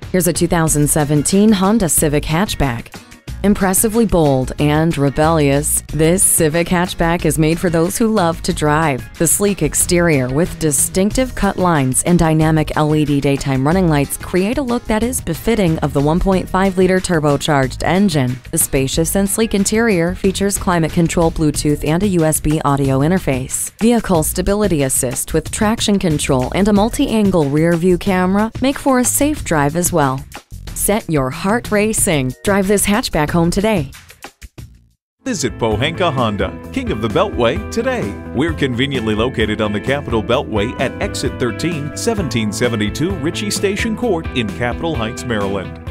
Here's a 2017 Honda Civic hatchback. Impressively bold and rebellious, this Civic hatchback is made for those who love to drive. The sleek exterior with distinctive cut lines and dynamic LED daytime running lights create a look that is befitting of the 1.5-liter turbocharged engine. The spacious and sleek interior features climate control, Bluetooth, and a USB audio interface. Vehicle stability assist with traction control and a multi-angle rear-view camera make for a safe drive as well. Set your heart racing. Drive this hatchback home today. Visit Pohanka-Honda, King of the Beltway, today. We're conveniently located on the Capitol Beltway at Exit 13, 1772 Ritchie Station Court in Capitol Heights, Maryland.